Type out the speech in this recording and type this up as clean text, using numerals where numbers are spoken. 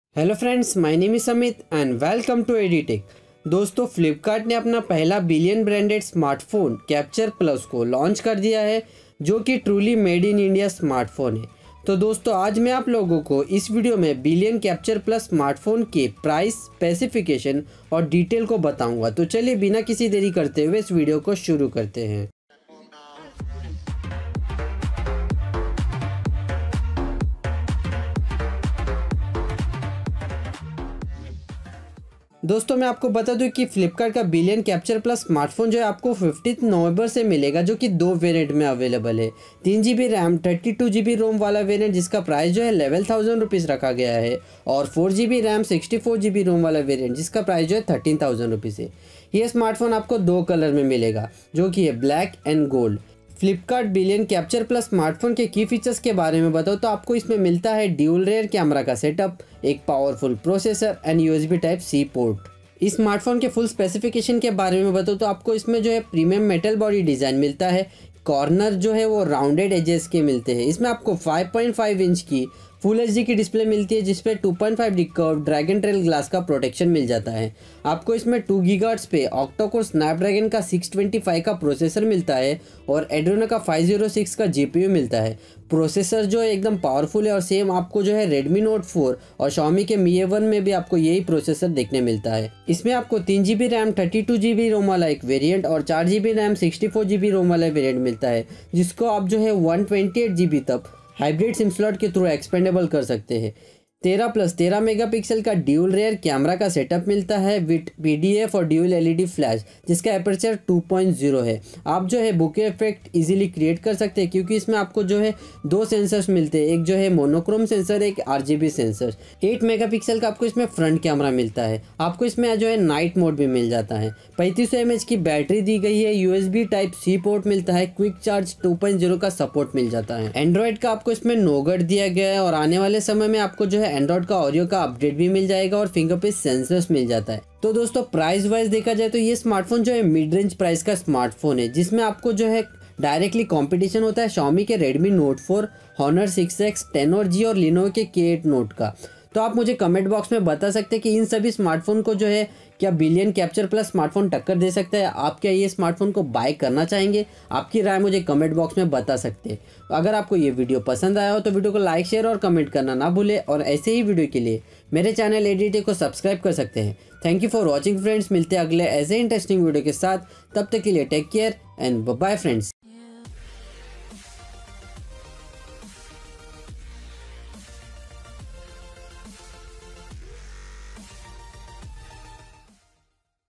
Hello friends, my name is Amit and welcome to ADTech। दोस्तों, Flipkart ने अपना पहला Billion branded smartphone Capture plus को लॉन्च कर दिया है, जो कि truly made in India smartphone है। तो दोस्तों, आज मैं आप लोगों को इस वीडियो में बिलियन कैप्चर प्लस स्मार्टफोन के प्राइस, स्पेसिफिकेशन और डिटेल को बताऊंगा। तो चलिए बिना किसी देरी करते हुए इस वीडियो को शुरू करते हैं। दोस्तों, मैं आपको बता दूं कि फ्लिपकार्ट का बिलियन कैप्चर प्लस स्मार्टफोन जो है आपको 15 नवंबर से मिलेगा, जो कि दो वेरिएंट में अवेलेबल है। 3GB रैम 32GB रोम वाला वेरिएंट जिसका प्राइस जो है 11,000 रुपीज़ रखा गया है, और 4GB रैम 64GB रोम वाला वेरिएंट जिसका प्राइस जो है 13,000 रुपीज़ है। ये स्मार्टफोन आपको दो कलर में मिलेगा, जो कि है black and gold. Flipkart Billion Capture plus smartphone के की फीचर्स के बारे में बताओ तो आपको इसमें मिलता है ड्यूल रेयर कैमरा का सेटअप, एक powerful processor and USB type C port. इस स्मार्टफोन के फुल स्पेसिफिकेशन के बारे में बताओ तो आपको इसमें जो है प्रीमियम मेटल बॉडी डिज़ाइन मिलता है। कॉर्नर जो है वो राउंडेड एजेस के मिलते हैं। इसमें आपको 5.5 इंच की फुल HD की डिस्प्ले मिलती है, जिसपे 2.5D curve dragon trail glass का प्रोटेक्शन मिल जाता है। आपको इसमें 2 GHz पे octa-core स्नैपड्रैगन का 625 का प्रोसेसर मिलता है, और एड्रेनो का 506 का GPU मिलता है। प्रोसेसर जो है एकदम पावरफुल है, और सेम आपको जो है Redmi Note 4 और Xiaomi के Mi A1 में भी आपको यही प्रोसेसर देखने मिलता है। इसमें आपको 3GB रैम 32GB रोम वाला एक वेरिएंट और 4GB रैम 64GB रोम वाला वेरिएंट मिलता है, जिसको आप जो है 128GB तक हाइब्रिड सिम स्लॉट के थ्रू एक्सपेंडेबल कर सकते हैं। 13+13 मेगापिक्सल का ड्यूल रेयर कैमरा का सेटअप मिलता है विद PDF और ड्यूल LED फ्लैश, जिसका एपर्चर 2.0 है। आप जो है बुके इफेक्ट इजीली क्रिएट कर सकते हैं, क्योंकि इसमें आपको जो है दो सेंसर्स मिलते हैं, एक जो है मोनोक्रोम सेंसर, एक RGB सेंसर। 8 मेगापिक्सल का आपको इसमें फ्रंट कैमरा मिलता है। आपको इसमें जो है नाइट मोड भी मिल जाता है। 3500 mAh की बैटरी दी गई है। USB टाइप C पोर्ट मिलता है। क्विक चार्ज 2.0 का सपोर्ट मिल जाता है। एंड्रॉइड का आपको इसमें नोगट दिया गया है, और आने वाले समय में आपको जो है एंड्रॉइड का ओरियो का अपडेट भी मिल जाएगा, और फिंगरप्रिंट सेंसर्स मिल जाता है। तो दोस्तों, प्राइस वाइज देखा जाए तो ये स्मार्टफोन जो है मिड रेंज प्राइस का स्मार्टफोन है, जिसमें आपको जो है डायरेक्टली कंपटीशन होता है Xiaomi के Redmi Note 4, Honor 6X, Tenor G और Lenovo के K8 Note का। तो आप मुझे कमेंट बॉक्स में बता सकते हैं कि इन सभी स्मार्टफोन को जो है क्या बिलियन कैप्चर प्लस स्मार्टफोन टक्कर दे सकता है। आप क्या ये स्मार्टफोन को बाय करना चाहेंगे? आपकी राय मुझे कमेंट बॉक्स में बता सकते हैं। अगर आपको ये वीडियो पसंद आया हो तो वीडियो को लाइक, शेयर और कमेंट करना ना भूले, और ऐसे ही वीडियो के लिए मेरे चैनल ADTech को सब्सक्राइब कर सकते हैं। Thank you for watching friends. मिलते हैं अगले ऐसे इंटरेस्टिंग वीडियो के साथ। तब तक के लिए take care and bye friends.